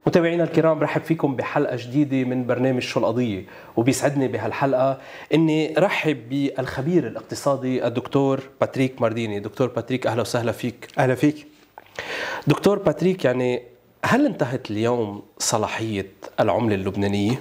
متابعينا الكرام، برحب فيكم بحلقة جديدة من برنامج شو القضية. وبيسعدني بهالحلقة اني رحب بالخبير الاقتصادي الدكتور باتريك مارديني. دكتور باتريك، اهلا وسهلا فيك. اهلا فيك دكتور باتريك، يعني هل انتهت اليوم صلاحية العملة اللبنانية؟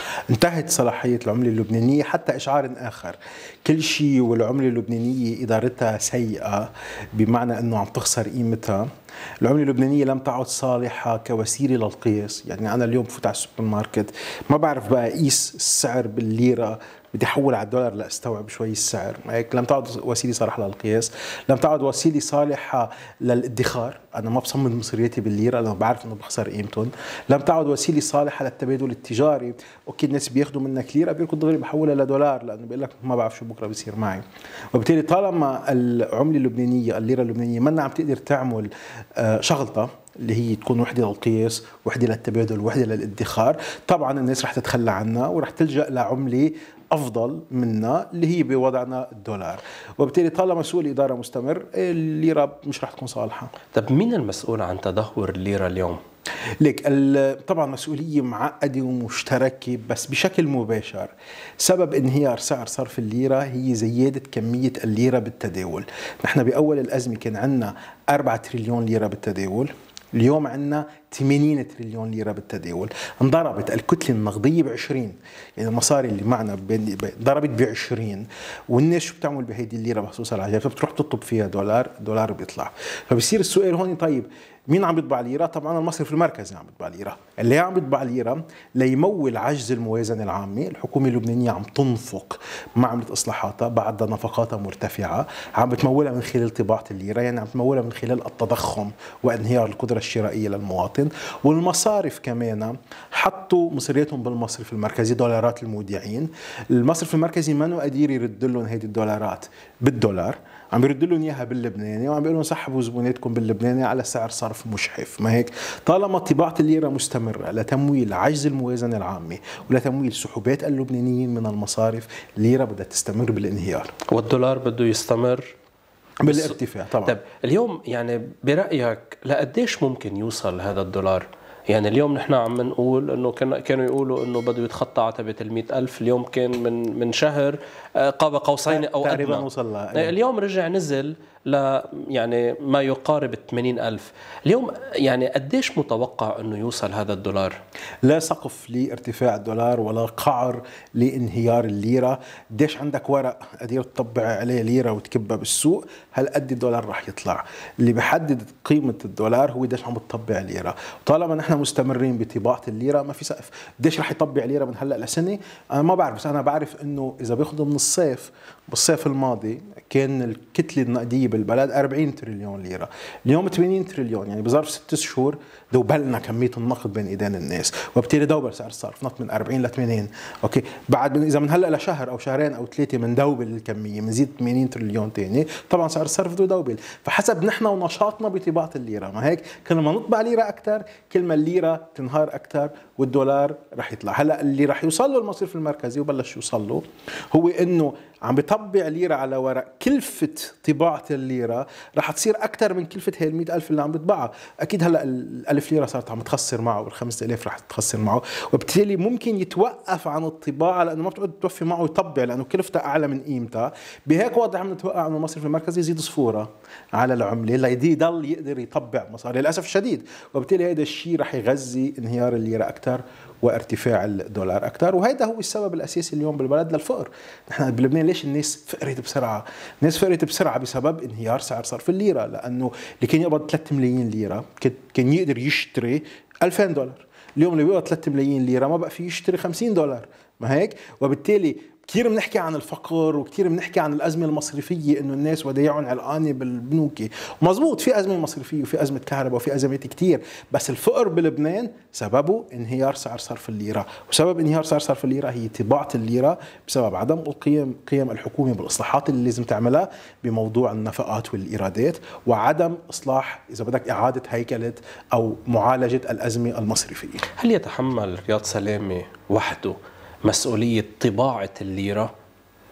انتهت صلاحية العملة اللبنانية حتى إشعار آخر. كل شيء والعملة اللبنانية إدارتها سيئة، بمعنى أنه عم تخسر قيمتها. العملة اللبنانية لم تعد صالحة كوسيلة للقياس. يعني أنا اليوم بفوت على السوبر ماركت ما بعرف بقى أقيس السعر بالليرة، بدي احول على الدولار لاستوعب شوي السعر. هيك لم تعد وسيله صالحه للقياس، لم تعد وسيله صالحه للادخار. انا ما بصمد مصرياتي بالليره لانه بعرف انه بخسر قيمتهم. لم تعد وسيله صالحه للتبادل التجاري. اوكي، الناس بياخذوا منك ليره بيركض دغري بحولها لدولار لانه بيقول لك ما بعرف شو بكره بيصير معي. وبالتالي طالما العمله اللبنانيه الليره اللبنانيه ما عم تقدر تعمل شغلتها اللي هي تكون وحده للقياس، وحده للتبادل، وحده للادخار، طبعا الناس رح تتخلى عنها ورح تلجا لعمله افضل منها اللي هي بوضعنا الدولار. وبالتالي طالما سوء الاداره مستمر، الليره مش رح تكون صالحه. طب مين المسؤول عن تدهور الليرة اليوم؟ ليك طبعا مسؤوليه معقده ومشتركه، بس بشكل مباشر سبب انهيار سعر صرف الليره هي زياده كميه الليره بالتداول. نحن باول الازمه كان عندنا 4 تريليون ليره بالتداول، اليوم عندنا 80 تريليون ليرة بالتداول. انضربت الكتلة النقدية ب20، يعني المصاري اللي معنا ضربت ب20. والناس شو بتعمل بهيدي الليرة بخصوص العجائب؟ بتروح تطلب فيها دولار بيطلع. فبصير السؤال هون، طيب مين عم يطبع ليرة؟ طبعا المصرف المركزي عم يطبع ليرة. اللي عم يطبع ليرة ليمول عجز الموازنة العامة. الحكومة اللبنانية عم تنفق، ما عملت إصلاحاتها، بعد نفقاتها مرتفعة، عم بتمولها من خلال طباعة الليرة، يعني عم تمولها من خلال التضخم وانهيار القدرة الشرائية للمواطن. والمصارف كمان حطوا مصرياتهم بالمصرف المركزي، دولارات المودعين. المصرف المركزي ما قادر يرد لهم هيدي الدولارات بالدولار، عم بيرد لهم اياها باللبناني، وعم بيقول لهم سحبوا زبوناتكم باللبناني على سعر صرف مشحف. ما هيك طالما طباعه الليره مستمره لتمويل عجز الموازنه العامه ولتمويل سحوبات اللبنانيين من المصارف، الليره بدها تستمر بالانهيار والدولار بده يستمر بالارتفاع طبعا. طيب اليوم يعني برأيك لقديش ممكن يوصل هذا الدولار؟ يعني اليوم نحن عم نقول انه كانوا يقولوا انه بده يتخطى عتبة ال100,000. اليوم كان من شهر قاب قوسين او تقريبا ادنى، وصل لها. اليوم رجع نزل ل يعني ما يقارب 80,000. اليوم يعني قديش متوقع انه يوصل هذا الدولار؟ لا سقف لارتفاع الدولار ولا قعر لانهيار الليره. قديش عندك ورق قدير تطبع عليه ليره وتكبها بالسوق، هالقد الدولار راح يطلع. اللي بيحدد قيمه الدولار هو قديش عم بتطبع ليره. وطالما نحن مستمرين بطباعه الليره ما في سقف. قديش راح يطبع ليره من هلا لسنه انا ما بعرف، بس انا بعرف انه اذا بياخذوا من بالصيف الماضي كان الكتله النقديه بالبلد 40 تريليون ليره، اليوم 80 تريليون. يعني بظرف 6 شهور دوبلنا كميه النقد بين ايدين الناس، وبالتالي دوبل سعر الصرف، نط من 40 ل 80. اوكي، بعد اذا من هلا لشهر او شهرين او ثلاثه بندوبل الكميه، بنزيد 80 تريليون ثاني، طبعا سعر الصرف بده يدوبل. فحسب نحن ونشاطنا بطباعه الليره. ما هيك كل ما نطبع ليره اكثر كل ما الليره تنهار اكثر والدولار رح يطلع. هلا اللي رح يوصل له المصرف المركزي وبلش يوصل له هو انه عم بطبع ليرة على ورق. كلفة طباعة الليرة رح تصير أكثر من كلفة هي 100,000 اللي عم بتباعها. أكيد هلأ 1000 ليرة صارت عم تخسر معه، وال5000 رح تخسر معه، وبالتالي ممكن يتوقف عن الطباعة لأنه ما بتقعد توفي معه يطبع لأنه كلفتها أعلى من قيمتها. بهيك وضع عم نتوقع أنه المصرف المركزي يزيد صفورة على العملة ليضل يقدر يطبع مصاري للأسف الشديد. وبالتالي هذا الشيء رح يغذي انهيار الليرة أكثر وارتفاع الدولار أكثر. وهذا هو السبب الأساسي اليوم بالبلد للفقر. نحن بلبنان ليش الناس فقرت بسرعة؟ الناس فقرت بسرعة بسبب انهيار سعر صرف الليرة، لأنه اللي كان يقبض 3 ملايين ليرة كان يقدر يشتري 2000 دولار. اليوم اللي بيقبض 3 ملايين ليرة ما بقى فيه يشتري 50 دولار. ما هيك؟ وبالتالي كثير بنحكي عن الفقر وكثير بنحكي عن الأزمة المصرفية، إنه الناس ودايعهم علقانة بالبنوك. مزبوط، في أزمة مصرفية وفي أزمة كهرباء وفي أزمات كثير، بس الفقر بلبنان سببه انهيار سعر صرف الليرة. وسبب انهيار سعر صرف الليرة هي طباعة الليرة بسبب عدم قيم الحكومة بالإصلاحات اللي لازم تعملها بموضوع النفقات والإيرادات، وعدم إصلاح إذا بدك إعادة هيكلة أو معالجة الأزمة المصرفية. هل يتحمل رياض سلامة وحده مسؤولية طباعة الليرة؟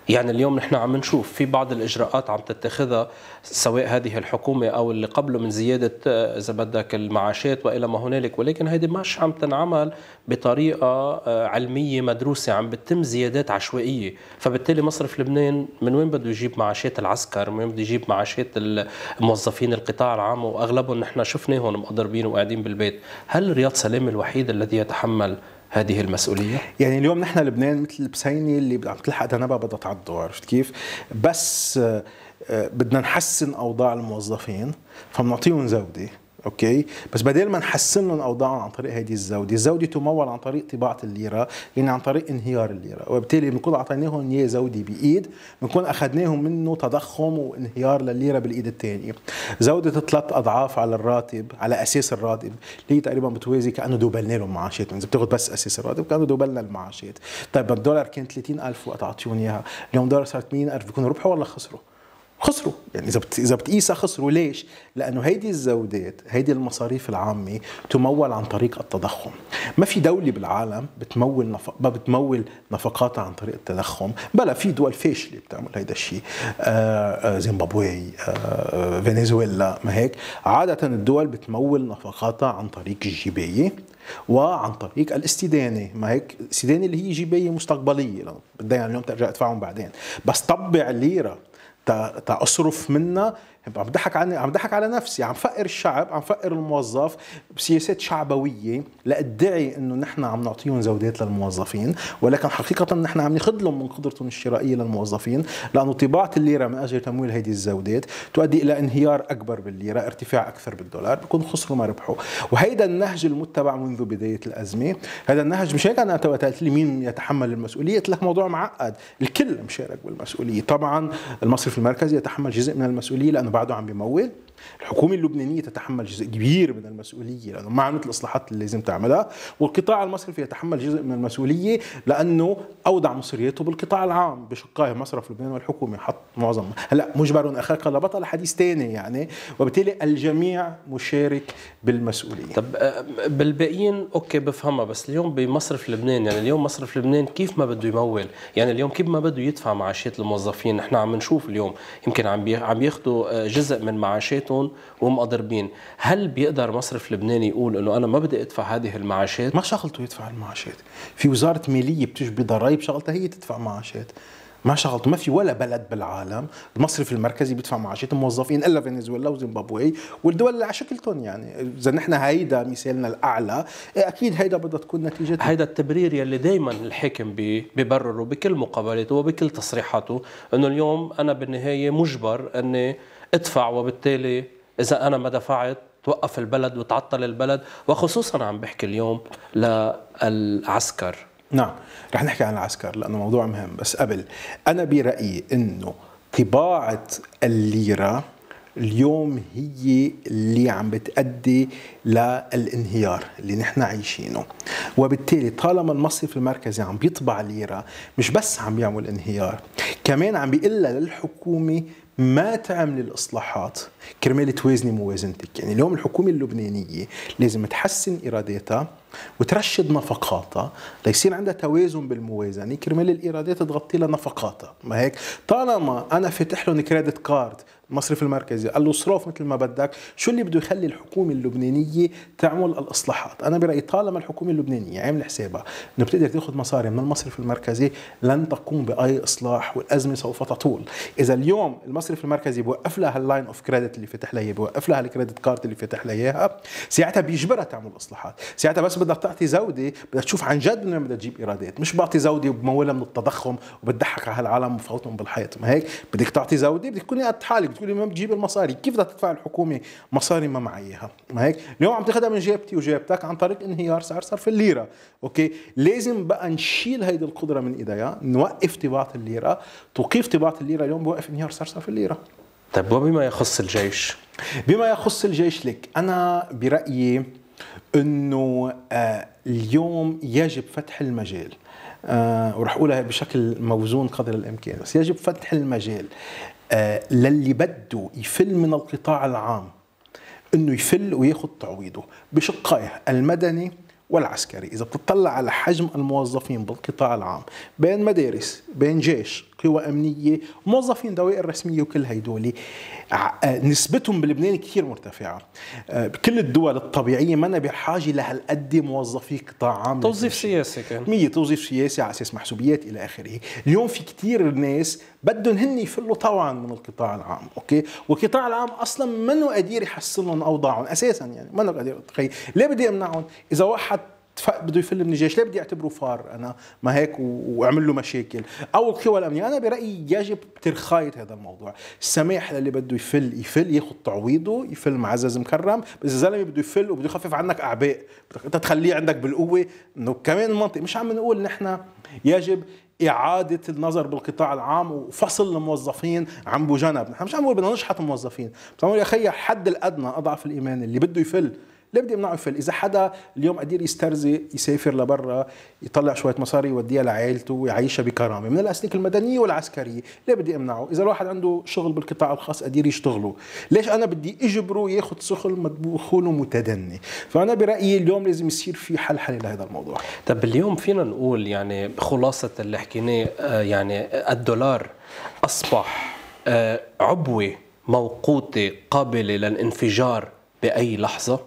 يعني اليوم نحن عم نشوف في بعض الإجراءات عم تتخذها سواء هذه الحكومة أو اللي قبله من زيادة إذا بدك المعاشات وإلى ما هنالك، ولكن هيدي مش عم تنعمل بطريقة علمية مدروسة، عم بتتم زيادات عشوائية. فبالتالي مصرف لبنان من وين بده يجيب معاشات العسكر، من وين بده يجيب معاشات الموظفين القطاع العام، وأغلبهم نحن شفناهم مقدربين وقاعدين بالبيت؟ هل رياض سلام الوحيد الذي يتحمل هذه المسؤولية؟ يعني اليوم نحن لبنان مثل البسينة اللي عم تلحق ذنبها بدها تعضه، عرفت كيف؟ بس بدنا نحسن أوضاع الموظفين فبنعطيهم زودة، اوكي، بس بدل ما نحسن لهم اوضاعهم عن طريق هذه الزوده تمول عن طريق طباعه الليره، يعني عن طريق انهيار الليره، وبالتالي بنكون اعطيناهم اياه زوده بايد، بنكون اخذناهم منه تضخم وانهيار للليره بالايد الثانيه. زوده 3 اضعاف على الراتب، على اساس الراتب اللي هي تقريبا بتوازي كانه دوبلنا لهم معاشات، اذا بتاخذ بس اساس الراتب كانه دوبلنا المعاشات. طيب الدولار كان 30,000 وقت اعطيهم اياها، اليوم الدولار صار 80,000، بيكونوا ربحوا ولا خسروا؟ خسروا. يعني اذا بتقيسها خسروا. ليش؟ لانه هيدي الزودات، هيدي المصاريف العامه تمول عن طريق التضخم. ما في دوله بالعالم ما بتمول نفقاتها عن طريق التضخم، بلا في دول فاشله بتعمل هيدا الشيء، زيمبابوي، فنزويلا، ما هيك؟ عاده الدول بتمول نفقاتها عن طريق الجبايه وعن طريق الاستدانه، ما هيك؟ الاستدانه اللي هي جبايه مستقبليه، بدي يعني اليوم ترجع ادفعهم بعدين، بس طبع ليره اصرف منها، عم بضحك على نفسي، عم فقر الشعب، عم فقر الموظف بسياسات شعبويه لادعي انه نحن عم نعطيهم زودات للموظفين، ولكن حقيقه نحن عم ناخذ لهم من قدرتهم الشرائيه للموظفين، لانه طباعه الليره من اجل تمويل هذه الزودات تؤدي الى انهيار اكبر بالليره، ارتفاع اكثر بالدولار، بيكون خسروا ما ربحوا. وهيدا النهج المتبع منذ بدايه الازمه، هذا النهج مش هيك. انا قلت لي مين يتحمل المسؤوليه؟ قلت لك موضوع معقد، الكل مشارك بالمسؤوليه. طبعا المصرف المركزي يتحمل جزء من المسؤوليه لانه بعده عم بيمول، الحكومة اللبنانية تتحمل جزء كبير من المسؤولية لأنه ما عملت الإصلاحات اللي لازم تعملها، والقطاع المصرفي يتحمل جزء من المسؤولية لأنه أودع مصرياته بالقطاع العام بشقائه، مصرف لبنان والحكومة حط معظم. هلا مجبر أخاك لبطل حديث ثاني يعني، وبالتالي الجميع مشارك بالمسؤولية. طب بالباقيين أوكي بفهمها، بس اليوم بمصرف لبنان، يعني اليوم مصرف لبنان كيف ما بده يمول؟ يعني اليوم كيف ما بده يدفع معاشات الموظفين؟ نحن عم نشوف اليوم يمكن عم ياخذوا جزء من معاشاتهم ومقدربين. هل بيقدر مصرف لبنان يقول انه انا ما بدي ادفع هذه المعاشات؟ ما شغلته يدفع المعاشات، في وزارة مالية بتجبي ضرائب شغلتها هي تدفع معاشات، ما شغلته. ما في ولا بلد بالعالم المصرف المركزي بيدفع معاشات الموظفين الا فنزويلا وزيمبابوي والدول اللي على شكلتهم. يعني اذا نحن هيدا مثالنا الاعلى، اكيد هيدا بدها تكون نتيجتها. هيدا التبرير يلي دائما الحاكم ببرره بكل مقابلاته وبكل تصريحاته، انه اليوم انا بالنهايه مجبر اني ادفع، وبالتالي اذا انا ما دفعت توقف البلد وتعطل البلد. وخصوصا عم بحكي اليوم للعسكر. نعم، رح نحكي عن العسكر لأنه موضوع مهم، بس قبل أنا برأيي أنه طباعة الليرة اليوم هي اللي عم بتأدي للانهيار اللي نحن عايشينه، وبالتالي طالما المصرف المركزي عم بيطبع ليرة مش بس عم بيعمل انهيار، كمان عم بيقلها للحكومة ما تعمل الإصلاحات كرمال توازني موازنتك. يعني اليوم الحكومة اللبنانية لازم تحسن إيراداتها وترشد نفقاتها ليصير عندها توازن بالموازنة كرمال الإيرادات تغطي لها نفقاتها، ما هيك؟ طالما أنا فاتح لهم كريدت كارد المصرف المركزي قال له اصرف مثل ما بدك، شو اللي بده يخلي الحكومة اللبنانية تعمل الإصلاحات؟ أنا برأيي طالما الحكومة اللبنانية عامل حسابها إنه بتقدر تاخذ مصاري من المصرف المركزي لن تقوم بأي إصلاح والأزمة سوف تطول. إذا اليوم المصرف المركزي بوقف لها هاللاين اوف كريدت اللي فتح لها، بوقف لها الكريدت كارد اللي فتح لها اياها، ساعتها بيجبرها تعمل إصلاحات. ساعتها بس بدها تعطي زودة، بدها تشوف عن جد من وين بدها تجيب إيرادات، مش بعطي زودة وبمولها من التضخم وبتضحك على هالعالم وفوتهم بالحيط، ما هيك؟ بدك تعطي زودة، بدك تكوني قد حالك، بتقولي ما بتجيب المصاري، كيف بدها تدفع الحكومة مصاري ما معيها؟ ما هيك؟ اليوم عم تاخذها من جيبتي وجيبتك عن طريق انهيار سعر صرف الليرة، اوكي؟ لازم بقى نشيل هيدي القدرة من ايديها، نوقف طباعة الليرة، توقيف طباعة الليرة اليوم بوقف انهيار سعر صرف الليرة. طيب وبما يخص الجيش؟ بما يخص الجيش، لك أنا برأيي أنه اليوم يجب فتح المجال، ورح أقولها بشكل موزون قدر الإمكان، بس يجب فتح المجال للي بده يفل من القطاع العام أنه يفل وياخذ تعويضه بشقيه المدني والعسكري. إذا بتطلع على حجم الموظفين بالقطاع العام بين مدارس، بين جيش، قوى أمنية، موظفين دوائر رسمية، وكل هيدول نسبتهم بلبنان كثير مرتفعة. بكل الدول الطبيعية ما بحاجة لهالقد موظفي قطاع عام، توظيف سياسي كان 100 توظيف سياسي على أساس محسوبيات إلى آخره. اليوم في كثير ناس بدهم هن يفلوا طوعا من القطاع العام، أوكي، والقطاع العام أصلا منه قادر يحسن لهم أوضاعهم أساسا، يعني منه قادر. تخيل ليه بدي أمنعهم؟ إذا واحد بده يفل من الجيش ليه بدي اعتبره فار انا ما هيك واعمل له مشاكل؟ او القوى الامنيه. انا برايي يجب ترخايه هذا الموضوع، السماح للي بده يفل ياخذ تعويضه، يفل معزز مكرم. بس اذا الزلمه بده يفل وبده يخفف عنك اعباء بدك انت تخليه عندك بالقوه، انه كمان المنطق مش عم نقول نحن يجب إعادة النظر بالقطاع العام وفصل الموظفين عن بجنب. نحن مش عم نقول بدنا نشحط الموظفين، بس عم نقول يا أخي الحد الأدنى أضعف الإيمان اللي بده يفل ليه بدي امنعه يفل؟ اذا حدا اليوم قدير يسترزق يسافر لبرا يطلع شويه مصاري يوديها لعائلته ويعيشها بكرامه من الاسلك المدنيه والعسكريه، ليه بدي امنعه؟ اذا الواحد عنده شغل بالقطاع الخاص قدير يشتغله، ليش انا بدي اجبره ياخذ شغل مدخوله متدني؟ فانا برايي اليوم لازم يصير في حل لهذا الموضوع. طب اليوم فينا نقول يعني خلاصه اللي حكيناه، يعني الدولار اصبح عبوه موقوته قابله للانفجار باي لحظه.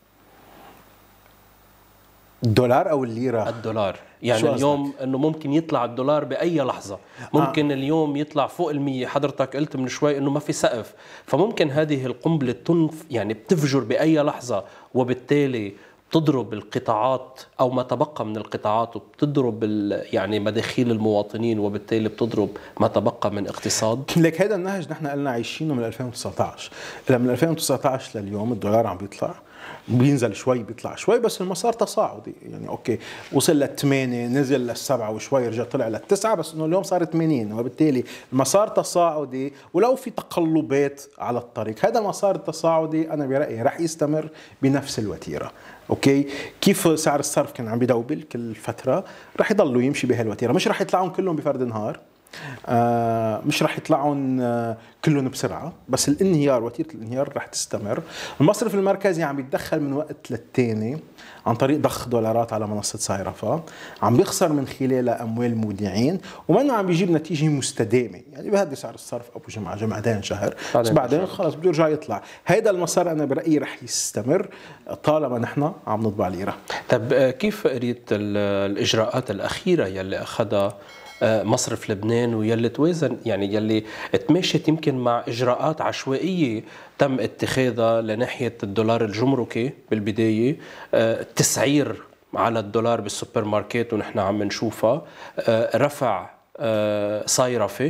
الدولار او الليره؟ الدولار، يعني اليوم انه ممكن يطلع الدولار باي لحظه، ممكن اليوم يطلع فوق ال100. حضرتك قلت من شوي انه ما في سقف، فممكن هذه القنبله يعني بتفجر باي لحظه، وبالتالي بتضرب القطاعات او ما تبقى من القطاعات، وبتضرب يعني مداخيل المواطنين، وبالتالي بتضرب ما تبقى من اقتصاد. لك هذا النهج نحن قلنا عايشينه من 2019. من 2019 لليوم الدولار عم بيطلع، بينزل شوي بيطلع شوي، بس المسار تصاعدي. يعني اوكي وصل ل8 نزل ل7 وشوي رجع طلع ل9، بس انه اليوم صار 80، وبالتالي المسار تصاعدي ولو في تقلبات على الطريق. هذا المسار التصاعدي انا برايي رح يستمر بنفس الوتيره. اوكي كيف سعر الصرف كان عم بيدوبل كل فتره، رح يضلوا يمشي بهالوتيره، مش رح يطلعون كلهم بفرد نهار، مش رح يطلعون كلهم بسرعة، بس الانهيار وتيرة الانهيار رح تستمر. المصرف المركزي عم يتدخل من وقت للتاني عن طريق ضخ دولارات على منصة صايرفة، عم بيخسر من خلالها أموال مودعين، ومنه عم بيجيب نتيجة مستدامة. يعني بهدي سعر الصرف أبو جمعتين شهر، بس بعدين خلص بده يرجع يطلع. هيدا المسار أنا برأيي رح يستمر طالما نحن عم نطبع ليرة. طب كيف قريت الإجراءات الأخيرة يلي أخذها مصرف لبنان، ويلي توازن يعني يلي تماشت يمكن مع إجراءات عشوائية تم اتخاذها لناحية الدولار الجمركي بالبداية، التسعير على الدولار بالسوبر ماركت ونحن عم نشوفها، رفع صايرفة،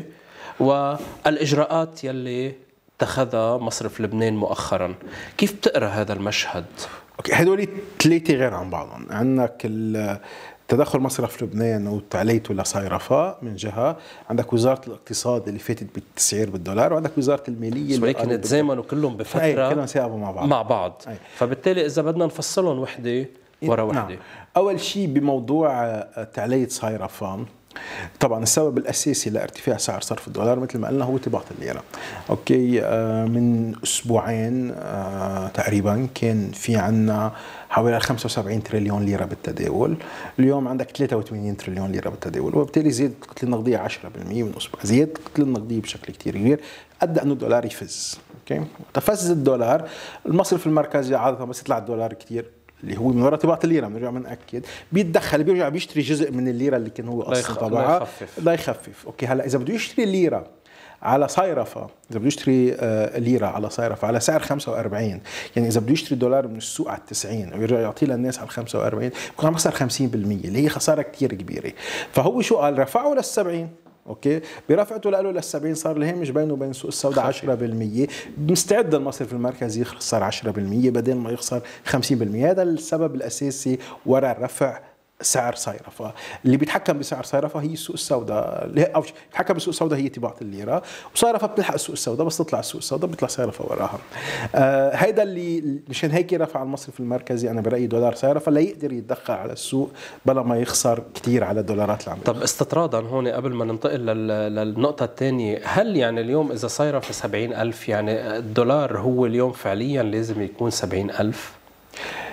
والإجراءات يلي اتخذها مصرف لبنان مؤخرا. كيف بتقرأ هذا المشهد؟ اوكي هدول ثلاثة غير عن بعضهم. عندك تدخل مصرف لبنان وتعليته لصايرفة من جهة، عندك وزارة الاقتصاد اللي فاتت بالتسعير بالدولار، وعندك وزارة المالية ولكن تزامنوا كلهم بفترة كلهم سيابوا مع بعض. فبالتالي إذا بدنا نفصلهم وحدة ورا وحدة. نعم. أول شيء بموضوع تعلية صايرفة، طبعا السبب الاساسي لارتفاع سعر صرف الدولار مثل ما قلنا هو ارتباط الليره. اوكي من اسبوعين تقريبا كان في عندنا حوالي 75 تريليون ليره بالتداول، اليوم عندك 83 تريليون ليره بالتداول، وبالتالي زيادة الكتله النقديه 10% من اسبوع. زيادة الكتله النقديه بشكل كثير كبير ادى انه الدولار يفز. اوكي تفز الدولار، المصرف المركزي عاده بس يطلع الدولار كثير اللي هو من وراء ارتباط الليره، بنرجع بنأكد بيتدخل، بيرجع بيشتري جزء من الليره اللي كان هو اصلا تبعها لا يخفف. اوكي هلا اذا بده يشتري الليره على صايرفة، اذا بده يشتري ليره على صايرفة على سعر 45، يعني اذا بده يشتري دولار من السوق على 90 ويرجع يعطيه للناس على 45، بكون عم يخسر 50%، اللي هي خساره كثير كبيره. فهو شو قال؟ رفعه لل70. اوكي برفعته له لل70 صار الهامش بينه وبين السوق السوداء 10%، مستعد المصرف المركزي يخسر 10% بدل ما يخسر 50%. هذا السبب الاساسي وراء الرفع سعر صايرفة. اللي بيتحكم بسعر صايرفة هي السوق السوداء، او بيتحكم بالسوق السوداء هي طباعة الليرة، وصايرفة بتلحق السوق السوداء، بس تطلع السوق السوداء بيطلع صايرفة وراها. هيدا اللي مشان هيك رفع المصرف المركزي انا برأيي دولار صايرفة ليقدر يتدخل على السوق بلا ما يخسر كثير على الدولارات اللي عم. طب استطرادا هون قبل ما ننتقل للنقطة الثانية، هل يعني اليوم إذا صايرفة 70,000 يعني الدولار هو اليوم فعليا لازم يكون 70,000؟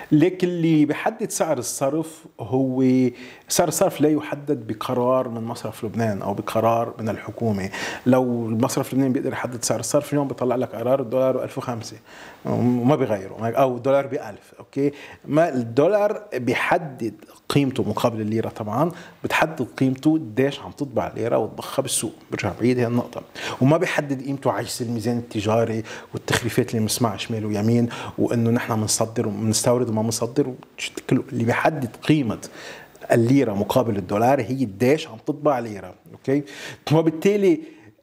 لكن اللي بيحدد سعر الصرف هو سعر الصرف لا يحدد بقرار من مصرف لبنان او بقرار من الحكومه. لو المصرف اللبناني بيقدر يحدد سعر الصرف اليوم بيطلع لك قرار الدولار 1005 وما بيغيره، او الدولار ب1000. اوكي، ما الدولار بيحدد قيمته مقابل الليره، طبعا بتحدد قيمته قديش عم تطبع الليره وتضخها بالسوق. برجع بعيد هي النقطه. وما بيحدد قيمته عجز الميزان التجاري والتخريفات اللي بنسمعها شمال ويمين، وانه نحن بنصدر وبنستورد وما بنصدر. اللي بيحدد قيمه الليره مقابل الدولار هي قديش عم تطبع ليره. اوكي، وبالتالي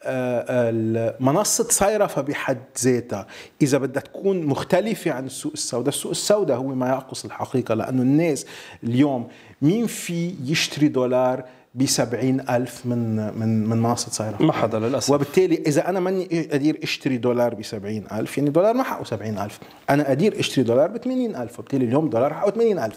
منصة صيرفة بحد ذاتها إذا بدها تكون مختلفة عن السوق السوداء، السوق السوداء هو ما يعكس الحقيقة، لأنه الناس اليوم مين في يشتري دولار ب70,000 من منصة صيرفة؟ ما حدا للأسف. وبالتالي إذا أنا ماني قادر أشتري دولار ب70,000، يعني دولار ما حقه 70,000، أنا قادر أشتري دولار ب80,000، وبالتالي اليوم دولار حقه 80,000.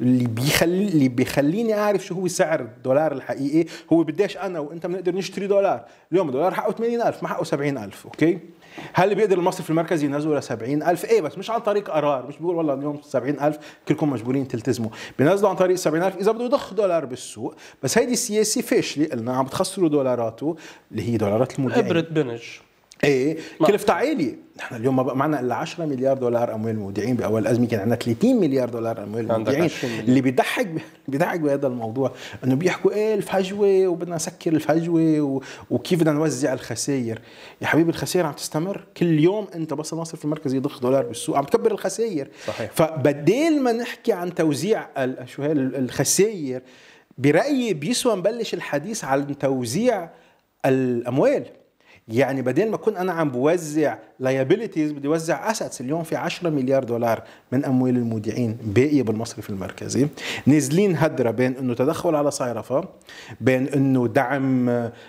اللي بيخليني أعرف شو هو سعر الدولار الحقيقي هو بديش أنا وأنت بنقدر نشتري دولار. اليوم الدولار حقه 80,000 ما حقه 70,000. أوكي، هل بيقدر المصرف المركزي ينزله ل70,000؟ ايه، بس مش عن طريق قرار، مش بيقول والله اليوم 70,000 كلكم مجبورين تلتزموا، بينزلوا عن طريق 70,000 اذا بده يضخ دولار بالسوق. بس هيدي السياسه فاشله، قلنا عم تخسروا دولaraته اللي هي دولارات المودعين. ابره بنج. ايه، كلفتها عاليه. نحن اليوم ما بقى معنا الا 10 مليار دولار اموال مودعين، باول الازمه كان عندنا 30 مليار دولار اموال مودعين. اللي بيضحك بهذا الموضوع انه بيحكوا ايه الفجوه وبدنا نسكر الفجوه وكيف بدنا نوزع الخسائر. يا حبيبي الخسائر عم تستمر كل يوم، انت بس المصرف المركزي يضخ دولار بالسوق عم تكبر الخسائر. صحيح. فبدل ما نحكي عن توزيع شو هي الخسائر، برايي بيسوى نبلش الحديث عن توزيع الاموال. يعني بدل ما اكون انا عم بوزع لايبيليتيز بدي اوزع اسيتس. اليوم في 10 مليار دولار من اموال المودعين باقيه بالمصرف المركزي، نازلين هدره بين انه تدخل على صيرفه، بين انه دعم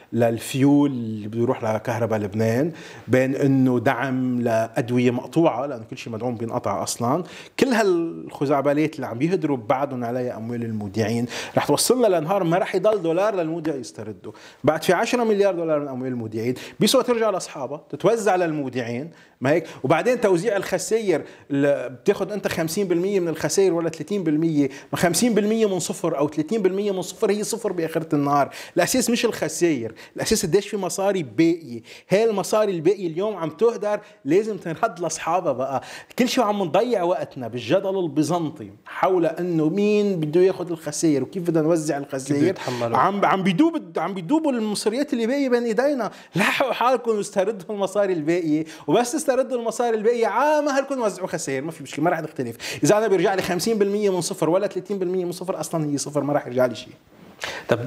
للفيول اللي بده يروح لكهرباء لبنان، بين انه دعم لادويه مقطوعه لانه كل شيء مدعوم بينقطع اصلا. كل هالخزعبلات اللي عم بيهدروا بعدهم عليها اموال المودعين رح توصلنا لنهار ما رح يضل دولار للمودع يسترده. بعد في 10 مليار دولار من اموال المودعين بيسوى ترجع لاصحابها تتوزع للمودعين، ما هيك؟ وبعدين توزيع الخسائر بتاخذ انت 50% من الخسائر ولا 30%، ما 50% من صفر او 30% من صفر هي صفر باخره النهار. الاساس مش الخسائر، الاساس قديش في مصاري باقيه. هاي المصاري الباقيه اليوم عم تهدر، لازم تنرد لاصحابها. بقى كل شيء عم نضيع وقتنا بالجدل البيزنطي حول انه مين بده ياخذ الخسائر وكيف بدنا نوزع الخسائر. عم بيدوبوا المصريات اللي باقيه بين ايدينا. لحقوا حالكم واستردوا المصاري الباقيه، وبس تستردوا المصاري الباقيه مهلكم وزعوا خسائر، ما في مشكله، ما راح تختلف. اذا انا بيرجع لي 50% من صفر ولا 30% من صفر، اصلا هي صفر، ما راح يرجع لي شيء. طب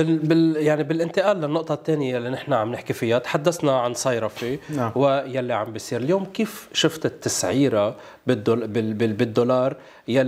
يعني بالانتقال للنقطة الثانية اللي نحن عم نحكي فيها، تحدثنا عن صيرفة. نعم. ويلي عم بيصير اليوم، كيف شفت التسعيرة بالدولار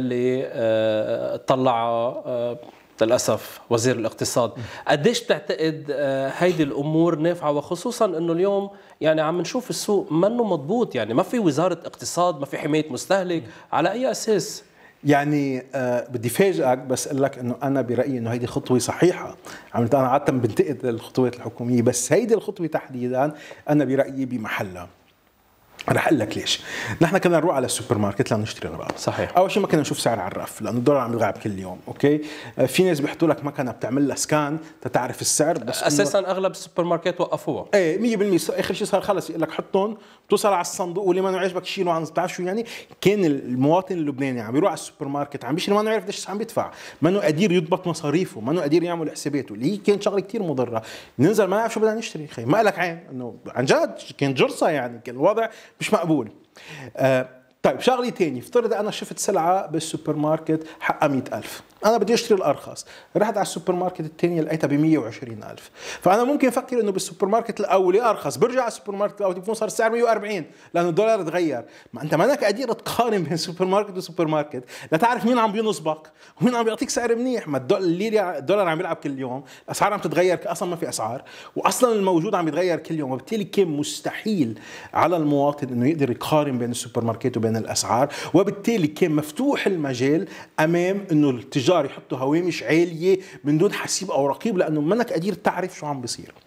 يلي طلعها للأسف وزير الاقتصاد؟ قديش بتعتقد هيدي الأمور نافعة، وخصوصا أنه اليوم يعني عم نشوف السوق منه مضبوط، يعني ما في وزارة اقتصاد، ما في حماية مستهلك، على أي أساس؟ يعني بدي فاجئك بس اقول لك انه انا برايي انه هيدي خطوه صحيحه. انا عاده بنتقد الخطوات الحكوميه، بس هيدي الخطوه تحديدا انا برايي بمحلها. رح اقول لك ليش. نحن كنا نروح على السوبر ماركت لنشتري اغراض. صحيح. اول شيء ما كنا نشوف سعر على الرف لانه الدولار عم يغاب كل يوم. اوكي، في ناس بيحطوا لك مكنه بتعمل لها سكان تتعرف السعر، بس اساسا اغلب السوبر ماركت وقفوها. ايه 100%. اخر شيء صار خلص يقول لك حطهم، بتوصل على الصندوق واللي ما عجبك شيله. عن بتعرف شو يعني؟ كان المواطن اللبناني عم يروح على السوبر ماركت عم بيشتري، ما يعرف قديش عم بيدفع، ما انه قادر يضبط مصاريفه، ما انه قادر يعمل حساباته، اللي هي كانت شغله كثير مضره. ننزل ما نعرف شو بدنا نشتري. خي ما لك عين انه عن جد كان جرصه، يعني كان الوضع مش مقبول. طيب شغلي تاني، افترض انا شفت سلعه بالسوبر ماركت حقها 100,000، انا بدي اشتري الارخص، رحت على السوبر ماركت الثانيه لقيتها ب 120,000. فانا ممكن افكر انه بالسوبر ماركت الاولي ارخص، برجع على السوبر ماركت الاولي بكون صار السعر 140 لانه الدولار تغير. ما انت مانك قادر تقارن بين سوبر ماركت وسوبر ماركت لتعرف مين عم بينصبك ومين عم بيعطيك سعر منيح. ما الدولار عم يلعب كل يوم، الاسعار عم تتغير، اصلا ما في اسعار، واصلا الموجود عم يتغير كل يوم. وبالتالي كان مستحيل على المواطن انه يقدر يقارن بين السوبر ماركت وبين الاسعار، وبالتالي كان مفتوح المجال امام انه التجار يحطوا هوامش عاليه من دون حسيب او رقيب، لانه منك قادر تعرف شو عم بيصير.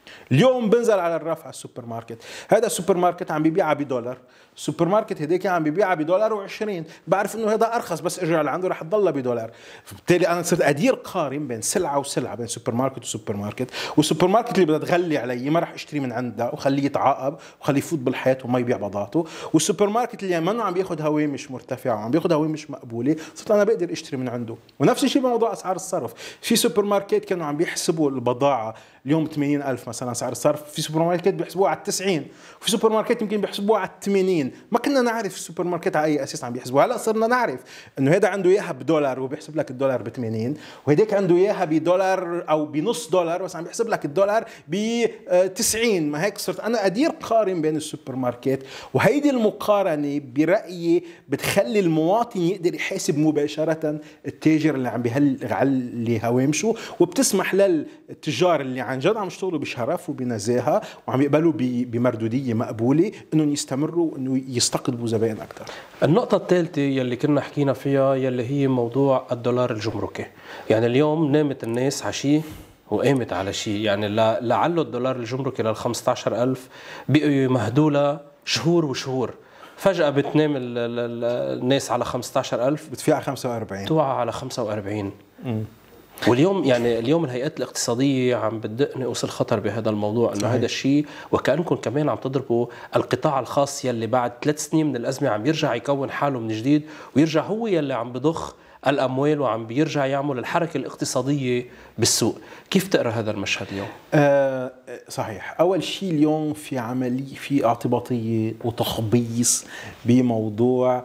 اليوم بنزل على الرف على السوبر ماركت، هذا السوبر ماركت عم بيبيعها $1، السوبر ماركت هديك عم بيبيعها $1.20، بعرف انه هذا ارخص بس ارجع لعنده رح تضلها $1، فبالتالي انا صرت ادير قارن بين سلعه وسلعه، بين سوبر ماركت وسوبر ماركت، والسوبر ماركت اللي بدها تغلي علي ما رح اشتري من عندها وخليه يتعاقب وخليه يفوت بالحياه وما يبيع بضاعته، والسوبر ماركت اللي منه عم بياخذ هوامش مرتفعه وعم بياخذ هوامش مقبوله، صرت انا بقدر اشتري من عنده. ونفس الشيء بموضوع اسعار الصرف، في سوبر ماركت كانوا عم بيحسبوا البضاعه اليوم 80,000 مثلا سعر الصرف، في سوبر ماركت بيحسبوها على 90، وفي سوبر ماركت يمكن بيحسبوها على 80. ما كنا نعرف السوبر ماركت على اي اساس عم بيحسبوها، هلا صرنا نعرف انه هذا عنده اياها $1 وبيحسب لك الدولار ب80، وهديك عنده اياها $1 او بنص دولار بس عم بيحسب لك الدولار ب90. ما هيك صرت انا ادير قارن بين السوبر ماركت، وهيدي المقارنه برايي بتخلي المواطن يقدر يحاسب مباشره التاجر اللي عم بيعلي هوامشه، وبتسمح للتجار اللي عن جد عم يشتغلوا بشرف وبنزاهه وعم يقبلوا بمردوديه مقبوله انهم يستمروا انه يستقطبوا زبائن اكثر. النقطة الثالثة يلي كنا حكينا فيها يلي هي موضوع الدولار الجمركي، يعني اليوم نامت الناس على شيء وقامت على شيء، يعني لعله الدولار الجمركي لل 15,000 بقوا يمهدوا شهور وشهور، فجأة بتنام الناس على 15,000 بتفيع على 45 توعى على 45. واليوم يعني اليوم الهيئات الاقتصادية عم بتدق نقص الخطر بهذا الموضوع، انه هذا الشيء وكأنكم كمان عم تضربوا القطاع الخاص يلي بعد 3 سنين من الأزمة عم يرجع يكون حاله من جديد، ويرجع هو يلي عم بضخ الأموال وعم بيرجع يعمل الحركة الاقتصادية بالسوق. كيف تقرأ هذا المشهد اليوم؟ صحيح، أول شيء اليوم في عملية في اعتباطية وتخبيص بموضوع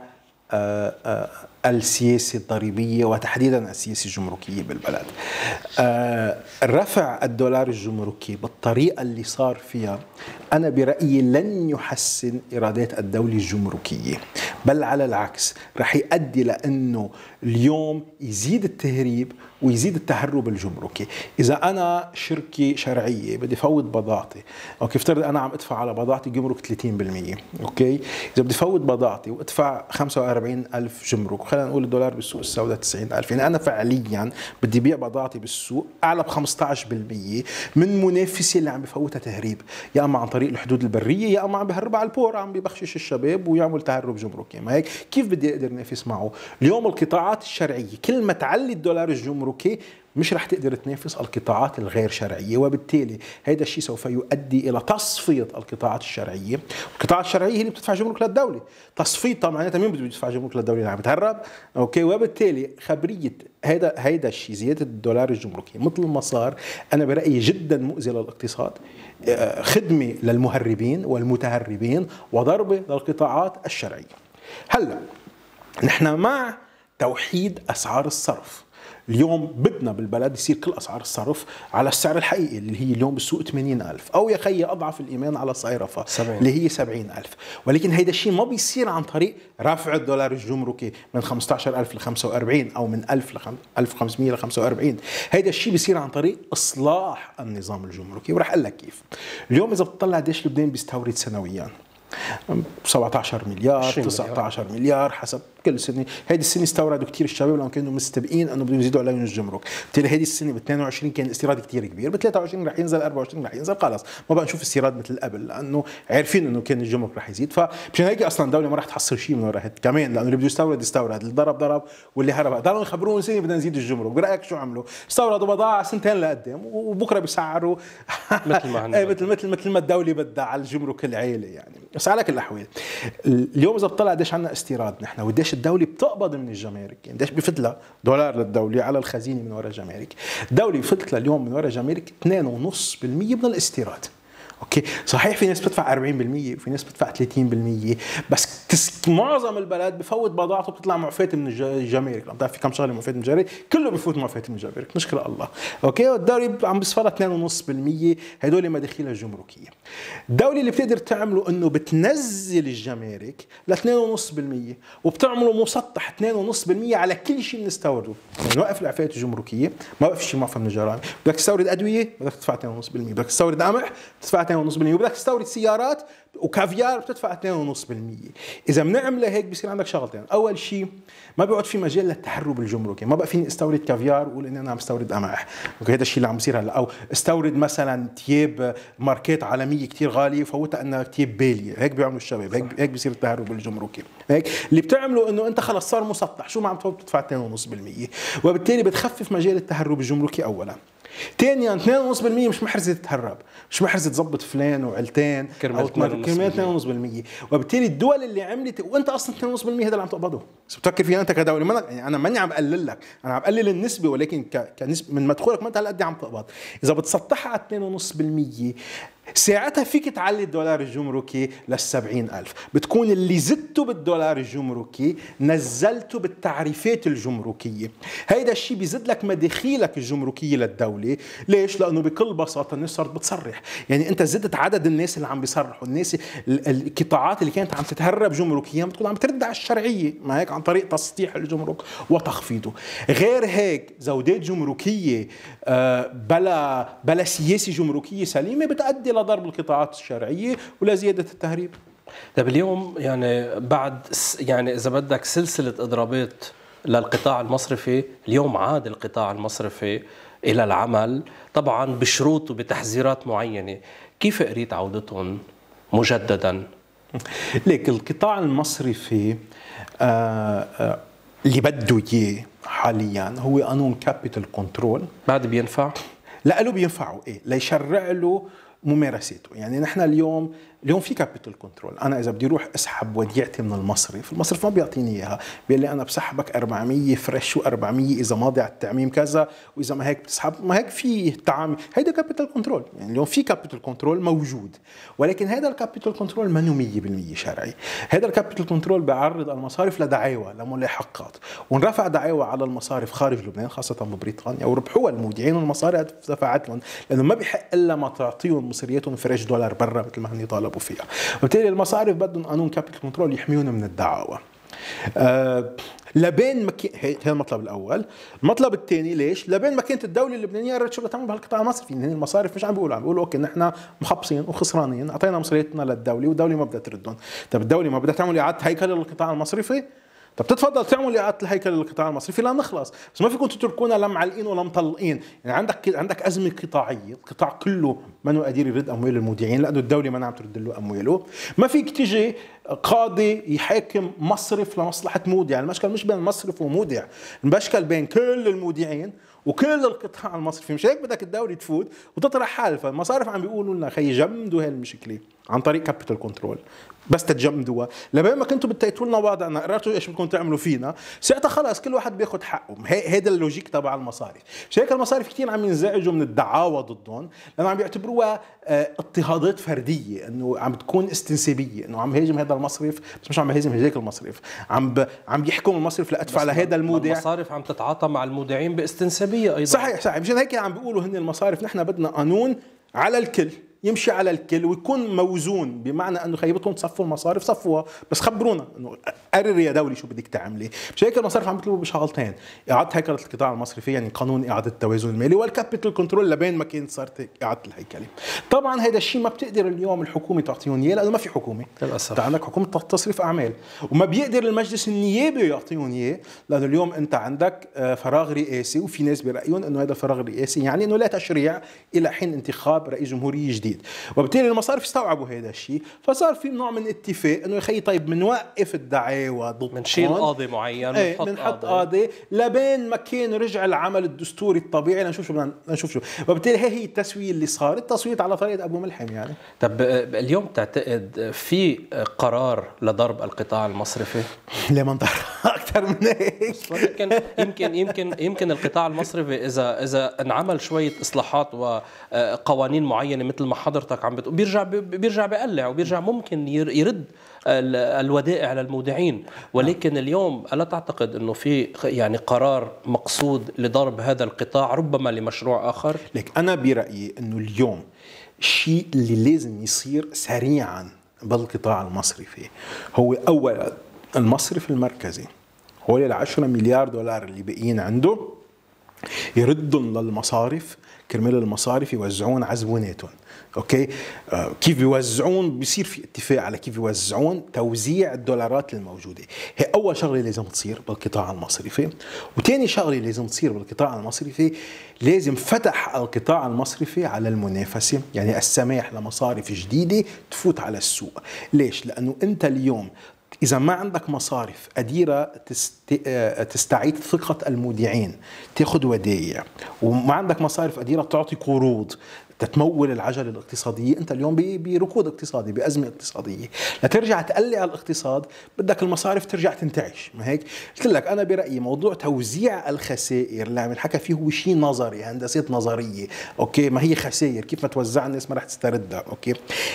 السياسة الضريبية وتحديدا السياسة الجمركية بالبلد. رفع الدولار الجمركي بالطريقة اللي صار فيها أنا برأيي لن يحسن إيرادات الدولة الجمركية، بل على العكس رح يؤدي لأنه اليوم يزيد التهريب ويزيد التهرب الجمركي. إذا أنا شركة شرعية بدي فوت بضاعتي، أوكي، افترض أنا عم أدفع على بضاعتي جمرك 30%، أوكي، إذا بدي فوت بضاعتي وأدفع 45,000 جمرك، خلينا نقول الدولار بالسوق السوداء 90,000، يعني أنا فعليا بدي بيع بضاعتي بالسوق أعلى ب 15% من منافسي اللي عم بفوتها تهريب، يا أما عن طريق الحدود البرية يا أما عم بهرب على البور، عم ببخشش الشباب ويعمل تهرب جمركي. ما هيك كيف بدي أقدر نافس معه؟ اليوم القطاعات الشرعية كل ما تعلي الدولار الجمركي مش رح تقدر تنافس القطاعات الغير شرعية، وبالتالي هذا الشيء سوف يؤدي إلى تصفية القطاعات الشرعية. القطاعات الشرعية هي اللي بتدفع جمرك للدولة، تصفيتها معناتها مين بده يدفع جمرك للدولة اللي عم بتهرب؟ أوكي، وبالتالي خبرية هيدا الشيء زيادة الدولار الجمركي مثل ما صار أنا برأيي جدا مؤذي للاقتصاد، خدمة للمهربين والمتهربين وضربة للقطاعات الشرعية. هلا نحن مع توحيد أسعار الصرف، اليوم بدنا بالبلد يصير كل أسعار الصرف على السعر الحقيقي اللي هي اليوم بالسوق 80,000 أو يا خيي أضعف الإيمان على صيرفة اللي هي 70,000. ولكن هيدا الشيء ما بيصير عن طريق رفع الدولار الجمركي من 15,000 ل 45 أو من 1000 ل 1500 ل 45. هيدا الشيء بيصير عن طريق إصلاح النظام الجمركي، ورح أقول لك كيف. اليوم إذا بتطلع قديش لبنان بيستورد سنويا 17 مليار 19 مليار حسب كل سنه. هيدي السنه استوردوا كثير الشباب لانه كانوا مستبقين انه بدهم يزيدوا عليهم الجمرك، بالتالي هيدي السنه ب 22 كان الاستيراد كثير كبير، ب 23 رح ينزل، 24 رح ينزل، خلص ما بقى نشوف استيراد مثل قبل لانه عارفين انه كان الجمرك رح يزيد. فمشان هيك اصلا الدوله ما رح تحصل شيء من وراها كمان، لانه اللي بده يستورد استورد، اللي ضرب واللي هرب ضلوا يخبرونا سنه بدنا نزيد الجمرك. برايك شو عملوا؟ استوردوا بضاعه سنتين لقدام وبكره بيسعروا مثل ما مثل ما الدوله بدها على الجمرك العالي يعني. بس على كل الاحوال اليوم اذا بطلع قديش عندنا استيراد نحن وقديش الدوله بتقبض من الجمارك، يعني قديش بفت لها دولار للدوله على الخزينه من وراء الجمارك، الدوله بفت لها اليوم من وراء الجمارك 2.5% من الاستيراد. اوكي صحيح في ناس بتدفع 40% وفي ناس بتدفع 30%، بس معظم البلد بفوت بضاعته بتطلع معفاة من الجمارك. عم تعرف في كم شغله معفاة من الجمارك؟ كله بفوت معفاة من الجمارك، نشكر الله. اوكي والدوله عم بيصفرها 2.5%، هدول مداخيلها الجمركيه. الدوله اللي بتقدر تعمله انه بتنزل الجمارك ل 2.5% وبتعمله مسطح 2.5% على كل شيء بنستورده، يعني نوقف العفايات الجمركيه، ما بقى في شيء معفى من الجرائم. بدك تستورد ادويه بدك تدفع 2.5%، بدك تستورد قمح تدفع 2.5%، وبدك تستورد سيارات وكافيار بتدفع 2.5%. اذا بنعمل هيك بصير عندك شغلتين، اول شيء ما بيقعد في مجال للتهرب الجمركي، ما بقى فيني استورد كافيار واقول اني انا عم استورد قمح، هذا الشيء اللي عم بيصير هلا. او استورد مثلا ثياب ماركات عالميه كثير غاليه وفوتها انها ثياب باليه، هيك بيعملوا الشباب، هيك بيصير التهرب الجمركي. هيك اللي بتعمله انه انت خلص صار مسطح، شو ما عم تدفع 2.5%، وبالتالي بتخفف مجال التهرب الجمركي اولا. ثانيا 2.5% مش محرزه تتهرب، مش محرزه تظبط فلان وعلتين كرمال 2.5%. وبالتالي الدول اللي عملت وانت اصلا 2.5% هذا اللي عم تقبضه، بس بتفكر فيها انت كدوله، يعني انا ماني عم بقلل لك، انا عم بقلل النسبه، ولكن كنسبه من مدخولك ما انت هالقد عم تقبض. اذا بتسطحها على 2.5% ساعتها فيك تعلي الدولار الجمركي لل70,000، بتكون اللي زدته بالدولار الجمركي نزلته بالتعريفات الجمركية. هيدا الشيء بيزيد لك مداخيلك الجمركية للدولة. ليش؟ لأنه بكل بساطة الناس صارت بتصرح، يعني أنت زدت عدد الناس اللي عم بيصرحوا، الناس القطاعات اللي كانت عم تتهرب جمركيا بتكون عم ترد على الشرعية، ما هيك عن طريق تسطيح الجمرك وتخفيضه. غير هيك زودات جمركية بلا سياسة جمركية سليمة بتؤدي لضرب القطاعات الشرعية ولا زيادة التهريب. طيب اليوم يعني بعد يعني إذا بدك سلسلة إضرابات للقطاع المصرفي، اليوم عاد القطاع المصرفي إلى العمل طبعا بشروط وبتحذيرات معينة، كيف قريت عودتهم مجددا؟ ليك القطاع المصرفي اللي بده اياه حاليا هو قانون كابيتال كنترول. بعد بينفع؟ لا له بينفعه ايه ليشرع له ممارساته. يعني نحن اليوم في كابيتال كنترول، انا اذا بدي اروح اسحب وديعتي من المصرف ما بيعطيني اياها، بيقول لي انا بسحبك 400 فريش و400 اذا ماضي على التعميم كذا، واذا ما هيك بتسحب، ما هيك في تعامل. هيدا كابيتال كنترول، يعني اليوم في كابيتال كنترول موجود، ولكن هذا الكابيتال كنترول ما 100% شرعي. هذا الكابيتال كنترول بيعرض المصارف لدعاوى لملاحقات، ونرفع دعاوى على المصارف خارج لبنان خاصه ببريطانيا، وربحوها المودعين والمصارف دفعت لهم، لانه ما بيحق الا ما تعطيهم مصرياتهم فريش دولار برا مثل ما هن طالبوا فيها. وبالتالي المصارف بدهم قانون كابيتال كنترول يحميهم من الدعاوى. لبين ما هذا المطلب الاول. المطلب الثاني ليش؟ لبين ما كانت الدوله اللبنانيه قررت شو بدها تعمل بهالقطاع المصرفي، يعني المصارف مش عم بيقولوا اوكي نحن مخبصين وخسرانين، اعطينا مصرياتنا للدوله والدوله ما بدها تردهم. طب الدوله ما بدها تعمل اعاده هيكله للقطاع المصرفي؟ طب تتفضل تعمل اعاده الهيكل للقطاع المصرفي لا نخلص، بس ما فيكم تتركونا لا معلقين ولا مطلقين. يعني عندك ازمه قطاعيه، القطاع كله ما قادر يرد اموال المودعين لانه الدوله ما عم ترد له امواله. ما فيك تيجي قاضي يحاكم مصرف لمصلحه مودع، المشكل مش بين مصرف ومودع، المشكل بين كل المودعين وكل القطاع المصرفي. مش هيك بدك الدوله تفوت وتطرح حل. فالمصارف عم بيقولوا لنا خي جمدوا هالمشكله عن طريق كابيتال كنترول، بس تتجمدوها. لبين ما كنتوا بتيتوا لنا وضعنا قررتوا ايش بدكم تعملوا فينا، ساعتها خلاص كل واحد بياخذ حقه. هيدا اللوجيك تبع المصارف. مش هيك المصارف كثير عم ينزعجوا من الدعاوى ضدهم، لانه عم بيعتبروها اضطهادات فرديه، انه عم بتكون استنسابيه، انه عم هاجم هذا المصرف بس مش عم بهاجم هذاك المصرف، عم يحكم المصرف لادفع لهذا المودع. المصارف عم تتعاطى مع المودعين باستنسابيه ايضا. صحيح مشان هيك عم بيقولوا هن المصارف نحن بدنا قانون على الكل، يمشي على الكل ويكون موزون، بمعنى انه خيبتكم تصفوا المصارف صفوها، بس خبرونا انه قرر يا دولي شو بدك تعملي. مش هيك المصارف عم بيطلبوا بشغلتين، اعاده هيكله القطاع المصرفي، يعني قانون اعاده التوازن المالي، والكابيتال كنترول لبين ما كانت صارت اعاده الهيكله. طبعا هذا الشيء ما بتقدر اليوم الحكومه تعطيهم اياه لانه ما في حكومه للاسف. انت عندك حكومه تصريف اعمال، وما بيقدر المجلس النيابي يعطيهم اياه لانه اليوم انت عندك فراغ رئاسي، وفي ناس برايهم انه هذا الفراغ الرئاسي يعني انه لا تشريع الى حين انتخاب رئيس جمهوريه جديد. وبالتالي المصارف استوعبوا هذا الشيء، فصار في نوع من اتفاق انه يا خيي طيب بنوقف الدعاوى ضد بنشيل قاضي معين بنحط قاضي لبين ما كان رجع العمل الدستوري الطبيعي لنشوف شو نشوف شو. وبالتالي هي التسويه اللي صارت، التصويت على طريقه ابو ملحم يعني. طب اليوم تعتقد في قرار لضرب القطاع المصرفي؟ ليه ما نضر اكثر من هيك؟ يمكن القطاع المصرفي اذا انعمل شويه اصلاحات وقوانين معينه مثل ما حضرتك عم بتقول بيرجع بيقلع وبيرجع ممكن يرد الودائع للمودعين. ولكن اليوم ألا تعتقد أنه في يعني قرار مقصود لضرب هذا القطاع ربما لمشروع آخر؟ لك أنا برأيي أنه اليوم الشيء اللي لازم يصير سريعا بالقطاع المصرفي هو أولا المصرف المركزي هو 10 مليار دولار اللي باقيين عنده يردهم للمصارف كرمال المصارف يوزعون على زبوناتهم. اوكي. كيف يوزعون، بيصير في اتفاق على كيف يوزعون توزيع الدولارات الموجوده. هي اول شغله لازم تصير بالقطاع المصرفي. وثاني شغله لازم تصير بالقطاع المصرفي، لازم فتح القطاع المصرفي على المنافسه، يعني السماح لمصارف جديده تفوت على السوق. ليش؟ لانه انت اليوم إذا ما عندك مصارف قديرة تستعيد ثقة المودعين، تاخذ ودائع، وما عندك مصارف قديرة تعطي قروض تتمول العجلة الاقتصادية، أنت اليوم بركود اقتصادي، بأزمة اقتصادية. لترجع تقلع الاقتصاد بدك المصارف ترجع تنتعش، ما هيك؟ قلت لك أنا برأيي موضوع توزيع الخسائر اللي عم ينحكى فيه هو شيء نظري، هندسة نظرية، أوكي؟ ما هي خسائر، كيف ما توزع الناس ما رح تستردها، أوكي؟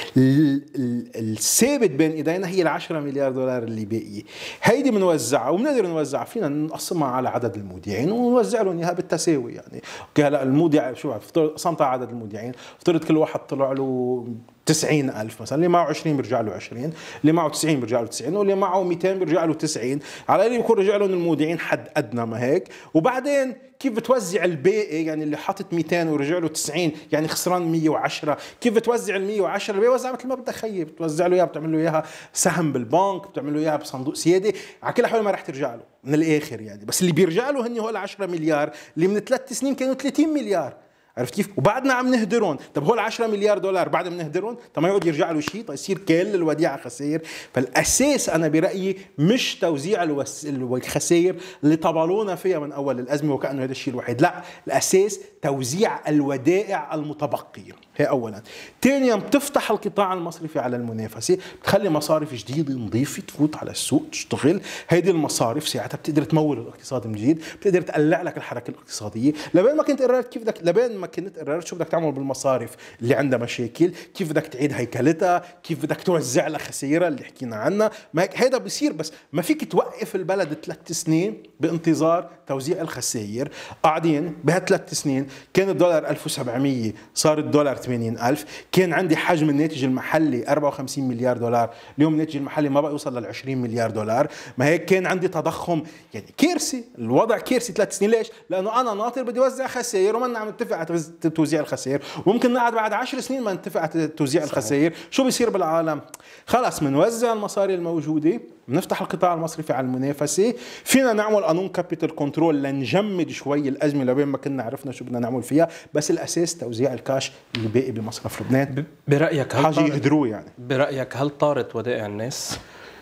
الثابت بين إيدينا هي ال10 مليار دولار اللي باقية، هيدي بنوزعها وبنقدر نوزعها، فينا نقسمها على عدد المودعين ونوزع لهم إياها بالتساوي، يعني أوكي. هلا المودع شو قسمتها عدد المودعين، افترض كل واحد طلع له 90,000 مثلا، اللي معه 20 بيرجع له 20، اللي معه 90 بيرجع له 90، واللي معه 200 بيرجع له 90، على اللي بيكون رجع لهم المودعين حد ادنى، ما هيك؟ وبعدين كيف بتوزع الباقي؟ يعني اللي حاطط 200 ورجع له 90 يعني خسران 110، كيف بتوزع ال 110؟ بيوزع مثل ما بدك خيي، بتوزع له اياها، بتعمل له اياها سهم بالبنك، بتعمل له اياها بصندوق سيادي، على كل الاحوال ما رح ترجع له من الاخر يعني. بس اللي بيرجع له هن هول 10 مليار اللي من 3 سنين كانوا 30 مليار، عرفت كيف؟ وبعدنا عم نهدرهم. طب هول 10 مليار دولار بعد ما نهدرهم، طب ما يقعد يرجع له شيء، طيب يصير كل الوديعه خسائر. فالاساس انا برايي مش توزيع الخسائر اللي طبلونا فيها من اول الازمه وكانه هذا الشيء الوحيد، لا، الاساس توزيع الودائع المتبقيه. هي اولا. ثانيا بتفتح القطاع المصرفي على المنافسه، بتخلي مصارف جديده نظيفه تفوت على السوق تشتغل. هيدي المصارف ساعتها بتقدر تمول الاقتصاد من جديد، بتقدر تقلع لك الحركه الاقتصاديه. لبين ما كنت قررت كيف بدك، لبين ما كنت قررت شو بدك تعمل بالمصارف اللي عندها مشاكل، كيف بدك تعيد هيكلتها، كيف بدك توزع لها خسائرها اللي حكينا عنها، ما هيك هيدا بصير. بس ما فيك توقف البلد 3 سنين بانتظار توزيع الخسائر. قاعدين بهال3 سنين كان الدولار 1700 صار الدولار 80,000، كان عندي حجم الناتج المحلي 54 مليار دولار، اليوم الناتج المحلي ما بقى يوصل لل20 مليار دولار، ما هيك كان عندي تضخم، يعني كارثه، الوضع كارثي 3 سنين. ليش؟ لانه انا ناطر بدي اوزع خسائر وما عم نتفق على توزيع الخسائر، وممكن نقعد بعد 10 سنين ما نتفق على توزيع الخسائر. شو بيصير بالعالم؟ خلص بنوزع المصاري الموجوده، بنفتح القطاع المصرفي على المنافسه، فينا نعمل قانون كابيتال كنترول لنجمد شوي الازمه لبين ما كنا عرفنا شو بدنا نعمل فيها، بس الاساس توزيع الكاش اللي باقي بمصرف لبنان. برايك هل حاجه يقدروه يعني؟ برايك هل طارت ودائع الناس؟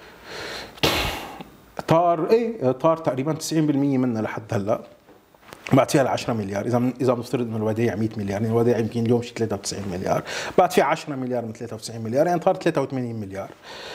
طار تقريبا 90% منها لحد هلا، بعد فيها 10 مليار. اذا بنفترض انه الودائع 100 مليار، يعني الودائع يمكن اليوم شي 93 مليار، بعد فيها 10 مليار من 93 مليار، يعني صار 83 مليار.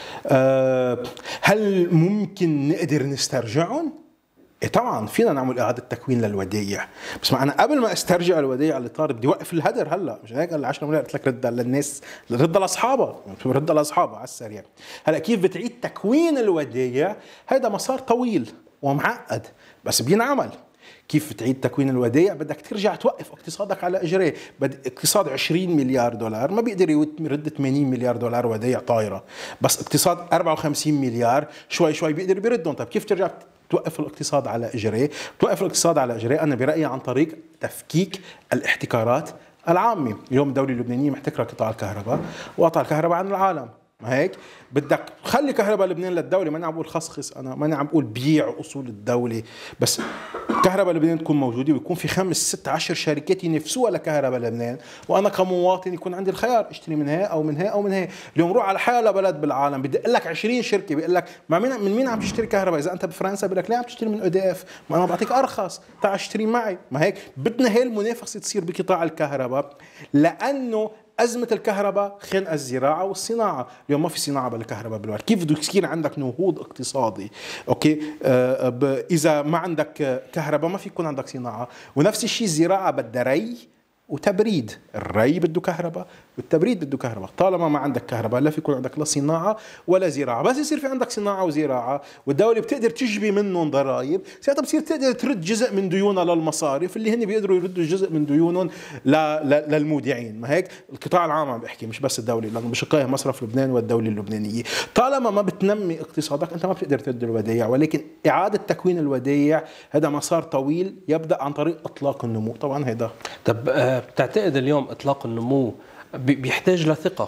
هل ممكن نقدر نسترجعهم؟ إيه طبعا فينا نعمل اعاده تكوين للودائع، بس ما انا قبل ما استرجع الودائع اللي طارت بدي اوقف الهدر. هلا مش هيك ال 10 مليار قلت لك ردها للناس، ردها لاصحابها، ردها لاصحابها على السريع. هلا كيف بتعيد تكوين الودائع؟ هذا مسار طويل ومعقد بس بينعمل. كيف تعيد تكوين الودائع؟ بدك ترجع توقف اقتصادك على اجريه. اقتصاد 20 مليار دولار ما بيقدر يرد 80 مليار دولار ودائع طايره، بس اقتصاد 54 مليار شوي شوي بيقدر بيردهم. طيب كيف ترجع توقف الاقتصاد على اجريه؟ توقف الاقتصاد على اجريه انا برايي عن طريق تفكيك الاحتكارات العامه. اليوم الدوله اللبنانيه محتكره قطاع الكهرباء وقطع الكهرباء عن العالم، ما هيك؟ بدك خلي كهرباء لبنان للدوله، ماني عم بقول خصخص، انا ماني عم بقول بيع اصول الدوله، بس كهرباء لبنان تكون موجوده ويكون في 5 6 10 شركات ينافسوها لكهرباء لبنان، وانا كمواطن يكون عندي الخيار اشتري من هي او من هي او من هي. اليوم روح على حالة بلد بالعالم بدق لك 20 شركه بيقول لك من مين عم تشتري كهرباء؟ اذا انت بفرنسا بيقول لك ليه عم تشتري من EDF؟ ما انا بعطيك ارخص، تعال اشتري معي. ما هيك بدنا هي المنافسه تصير بقطاع الكهرباء، لانه أزمة الكهرباء خنق الزراعة والصناعة. اليوم ما في صناعة بلا كهرباء بالوقت. كيف بده يصير عندك نهوض اقتصادي؟ أوكي، إذا ما عندك كهرباء ما في يكون عندك صناعة. ونفس الشيء الزراعة بدها ري وتبريد، الري بده كهرباء والتبريد بده كهرباء. طالما ما عندك كهرباء لا في يكون عندك لا صناعة ولا زراعة. بس يصير في عندك صناعة وزراعة والدولة بتقدر تجبي منهم ضرائب، ساعتها بصير تقدر ترد جزء من ديونها للمصارف اللي هن بيقدروا يردوا جزء من ديونهم للمودعين. ما هيك القطاع العام عم بحكي، مش بس الدولة، لأنه بشقائها مصرف لبنان والدولة اللبنانية. طالما ما بتنمي اقتصادك أنت ما بتقدر ترد الودائع، ولكن إعادة تكوين الودائع هذا مسار طويل يبدأ عن طريق إطلاق النمو. طبعا هذا طب بتعتقد اليوم إطلاق النمو بيحتاج لثقة،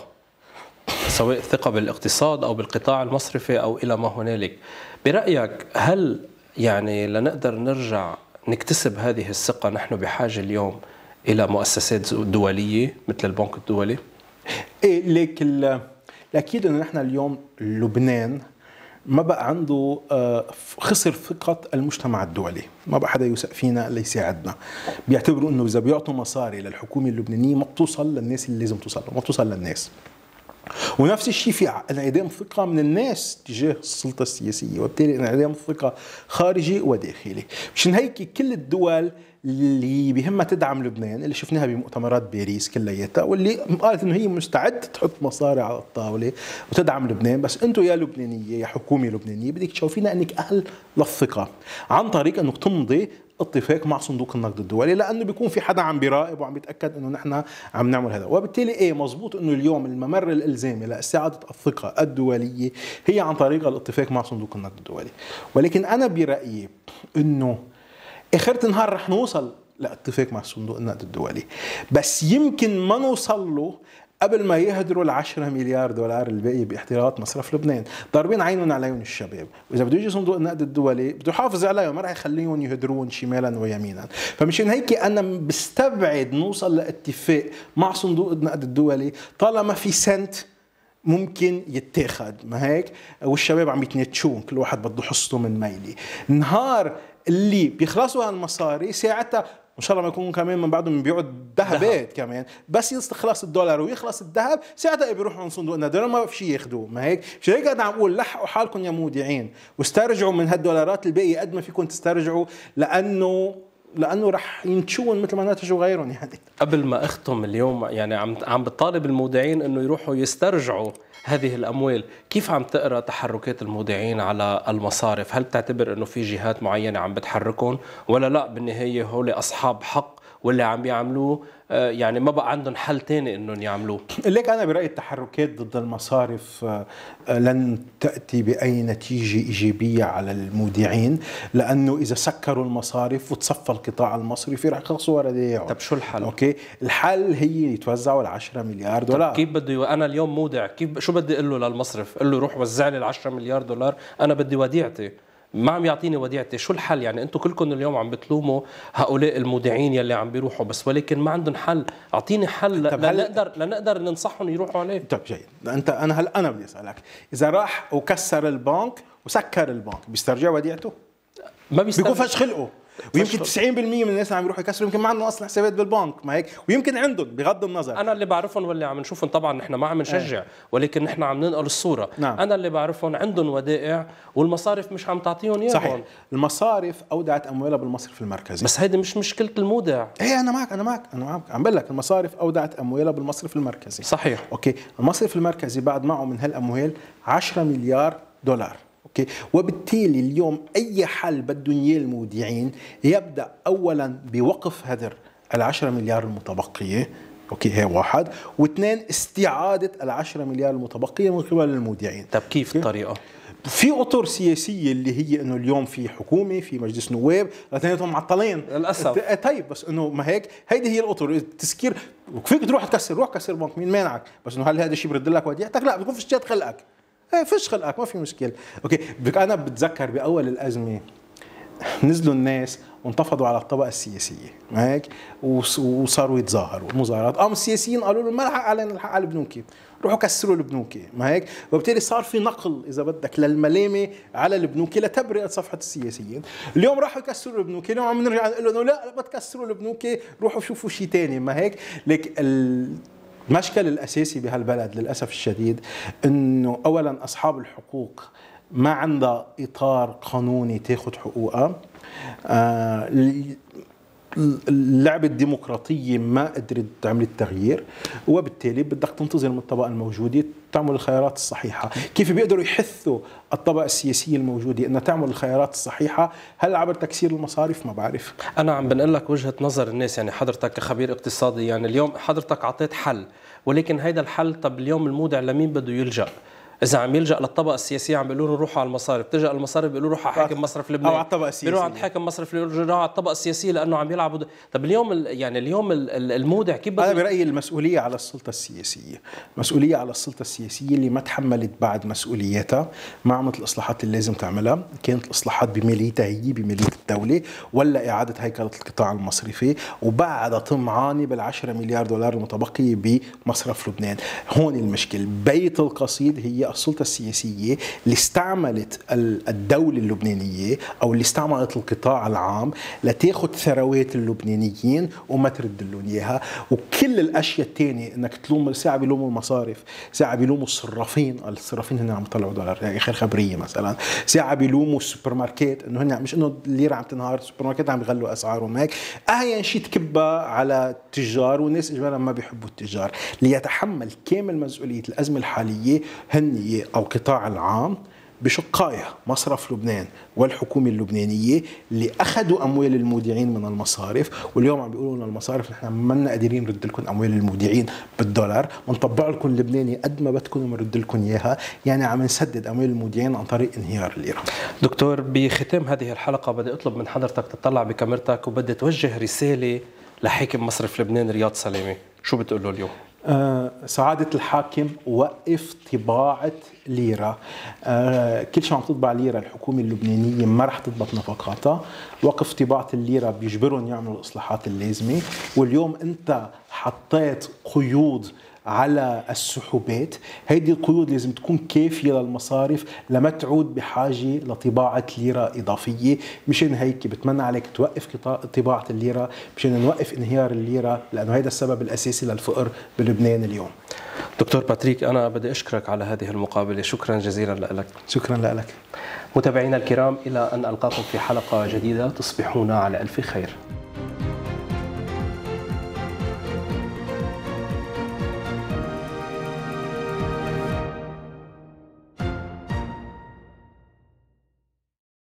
سواء ثقة بالاقتصاد أو بالقطاع المصرفي أو إلى ما هنالك. برأيك هل يعني لنقدر نرجع نكتسب هذه الثقة نحن بحاجة اليوم إلى مؤسسات دولية مثل البنك الدولي؟ إيه لكن الأكيد أنه نحن اليوم لبنان ما بقى عنده خسر ثقة المجتمع الدولي، ما بقى حدا يوثق فينا اللي يساعدنا. بيعتبروا انه اذا بيعطوا مصاري للحكومة اللبنانية ما بتوصل للناس اللي لازم توصل، ما بتوصل للناس. ونفس الشيء في انعدام ثقة من الناس تجاه السلطة السياسية، وبالتالي انعدام ثقة خارجي وداخلي. مشان هيك كل الدول اللي بهمها تدعم لبنان اللي شفناها بمؤتمرات باريس كلياتها، واللي قالت انه هي مستعده تحط مصاري على الطاوله وتدعم لبنان، بس انتم يا لبنانيه يا حكومه لبنانيه بدك تشوفينا انك اهل للثقه عن طريق انك تمضي اتفاق مع صندوق النقد الدولي، لانه بيكون في حدا عم بيراقب وعم بيتاكد انه نحن عم نعمل هذا. وبالتالي ايه مزبوط انه اليوم الممر الالزامي لاستعاده الثقه الدوليه هي عن طريق الاتفاق مع صندوق النقد الدولي. ولكن انا برايي انه اخرة النهار رح نوصل لاتفاق مع صندوق النقد الدولي، بس يمكن ما نوصل له قبل ما يهدروا ال10 مليار دولار الباقي باحتياطات مصرف لبنان. ضاربين عينهم عليهم الشباب، واذا بده يجي صندوق النقد الدولي بده يحافظ عليهم، ما رح يخليهم يهدرون شمالا ويمينا. فمشان هيك انا بستبعد نوصل لاتفاق مع صندوق النقد الدولي طالما في سنت ممكن يتاخد، ما هيك؟ والشباب عم يتنتشون، كل واحد بده حصته من ميلي. نهار اللي بيخلصوا هالمصاري ساعتها ان شاء الله ما يكونوا كمان من بعدهم بيبيعوا الذهبات كمان، بس يخلص الدولار ويخلص الذهب ساعتها بيروحوا عند صندوق النقد ما في شيء ياخذوه، ما هيك؟ مش هيك انا عم بقول لحقوا حالكم يا مودعين واسترجعوا من هالدولارات الباقي قد ما فيكم تسترجعوا، لانه رح ينتشون مثل ما نتجوا غيرهم. يعني قبل ما اختم اليوم، يعني عم بطالب المودعين انه يروحوا يسترجعوا هذه الاموال، كيف عم تقرا تحركات المودعين على المصارف؟ هل بتعتبر انه في جهات معينه عم بتحركهم ولا لا بالنهايه هول اصحاب حق واللي عم بيعملوه يعني ما بقى عندهم حل تاني انهم يعملوه؟ ليك انا برايي التحركات ضد المصارف لن تاتي باي نتيجه ايجابيه على المودعين، لانه اذا سكروا المصارف وتصفى القطاع المصرفي رح يخلصوا ورا. طب شو الحل؟ اوكي، الحل هي يتوزعوا ال10 مليار دولار. كيف بده انا اليوم مودع، كيف شو بدي اقول له للمصرف؟ قل له روح وزع لي ال10 مليار دولار، انا بدي وديعتي، ما عم يعطيني وديعتي. شو الحل؟ يعني انتم كلكم اليوم عم بتلوموا هؤلاء المودعين يلي عم بيروحوا بس، ولكن ما عندهم حل. اعطيني حل لنقدر ننصحهم يروحوا عليه. طيب جيد، انا بدي اسالك، اذا راح وكسر البنك وسكر البنك بيسترجع وديعته؟ ما بيسترجع، بيكون فش خلقه. ويمكن 90% من الناس اللي عم يروحوا يكسروا يمكن ما عندهم اصلا حسابات بالبنك، ما هيك؟ ويمكن عندهم بغض النظر. انا اللي بعرفهم واللي عم نشوفهم، طبعا نحن ما عم نشجع ولكن نحن عم ننقل الصوره. نعم. انا اللي بعرفهم عندهم ودائع والمصارف مش عم تعطيهم اياهم. صحيح، المصارف اودعت اموالها بالمصرف المركزي. بس هيدي مش مشكله المودع. ايه انا معك عم بقول لك المصارف اودعت اموالها بالمصرف المركزي. صحيح. اوكي، المصرف المركزي بعد معه من هالاموال 10 مليار دولار. اوكي، وبالتالي اليوم اي حل بدهم اياه المودعين يبدا اولا بوقف هدر ال10 مليار المتبقيه. اوكي، هي واحد، واثنين استعاده ال10 مليار المتبقيه من قبل المودعين. طب كيف الطريقه؟ في اطر سياسيه اللي هي انه اليوم في حكومه، في مجلس نواب، الاثنيناتهم معطلين للاسف. طيب بس انه ما هيك، هيدي هي الاطر. التسكير فيك تروح تكسر، روح كسر بنك، مين مانعك؟ بس انه هل هذا الشيء برد لك وديعتك؟ لا، بيكون في شتات خلقك. فيش خلقك، ما في مشكله. اوكي، انا بتذكر باول الازمه نزلوا الناس وانتفضوا على الطبقه السياسيه، ما هيك؟ وصاروا يتظاهروا مظاهرات. السياسيين قالوا لهم ما الحق علينا، الحق على البنوك، روحوا كسروا البنوك، ما هيك؟ وبالتالي صار في نقل اذا بدك للملامه على البنوك لتبرئه صفحه السياسيين. اليوم راحوا يكسروا البنوك، اليوم عم نرجع نقول لهم لا بتكسروا البنوك، روحوا شوفوا شيء ثاني، ما هيك؟ لك المشكل الأساسي بهالبلد للأسف الشديد أنه أولا أصحاب الحقوق ما عندها إطار قانوني تاخد حقوقها. اللعبة الديمقراطية ما قدرت تعمل التغيير، وبالتالي بدك تنتظر من الطبقة الموجودة تعمل الخيارات الصحيحة. كيف بيقدروا يحثوا الطبقة السياسية الموجودة أنها تعمل الخيارات الصحيحة؟ هل عبر تكسير المصارف؟ ما بعرف. أنا عم بنقول لك وجهة نظر الناس، يعني حضرتك كخبير اقتصادي، يعني اليوم حضرتك عطيت حل، ولكن هيدا الحل طب اليوم المودع لمين بده يلجأ؟ اذا عم يلجا للطبقه السياسيه عم بيقولوا له روحوا على المصارف، بتلجا للمصارف بيقولوا روحوا على حاكم مصرف لبنان، او على الطبقه السياسيه، بيروحوا عند حاكم مصرف بيقولوا على الطبقه السياسيه لانه عم يلعبوا طب اليوم يعني اليوم المودع كيف انا برايي المسؤوليه على السلطه السياسيه، مسؤوليه على السلطه السياسيه اللي ما تحملت بعد مسؤوليتها، ما عملت الاصلاحات اللي لازم تعملها، كانت الاصلاحات بماليتها هي بماليه الدوله، ولا اعاده هيكله القطاع المصرفي، وبعدها طمعانه بال10 مليار دولار المتبقيه بمصرف لبنان. هون المشكل، بيت القصيد هي السلطه السياسيه اللي استعملت الدوله اللبنانيه او اللي استعملت القطاع العام لتاخذ ثروات اللبنانيين وما ترد لهم اياها، وكل الاشياء الثانيه انك تلوم، ساعه بيلوموا المصارف، ساعه بيلوموا الصرافين هن عم يطلعوا دولار، يعني اخر خبريه مثلا، ساعه بيلوموا السوبر ماركت انه هن مش انه الليره عم تنهار، السوبر ماركت عم يغلوا اسعارهم هيك، احيانا شيء تكبها على التجار، والناس اجمالا ما بيحبوا التجار. ليتحمل كامل مسؤوليه الازمه الحاليه هن او القطاع العام بشقائها، مصرف لبنان والحكومة اللبنانية اللي أخذوا أموال المودعين من المصارف، واليوم عم بيقولوا لنا المصارف نحن ما قادرين نرد لكم أموال المودعين بالدولار، بنطبع لكم لبناني قد ما بدكم وبنرد لكم إياها، يعني عم نسدد أموال المودعين عن طريق انهيار الليرة. دكتور، بختام هذه الحلقة بدي أطلب من حضرتك تطلع بكاميرتك وبدي توجه رسالة لحاكم مصرف لبنان رياض سلامة، شو بتقول له اليوم؟ سعادة الحاكم، وقف طباعة ليرة. كل شيء عم تطبع ليرة الحكومة اللبنانية ما رح تضبط نفقاتها. وقف طباعة الليرة بيجبرهم يعملوا الإصلاحات اللازمة. واليوم أنت حطيت قيود على السحوبات، هيدي القيود لازم تكون كافية للمصارف لما تعود بحاجة لطباعة ليرة إضافية. مشان هيك بتمنى عليك توقف طباعة الليرة مشان نوقف انهيار الليرة، لأنه هيدا السبب الأساسي للفقر بلبنان اليوم. دكتور باتريك، أنا بدي أشكرك على هذه المقابلة، شكرا جزيلا لك. شكرا لك. متابعينا الكرام، إلى أن ألقاكم في حلقة جديدة، تصبحون على ألف خير.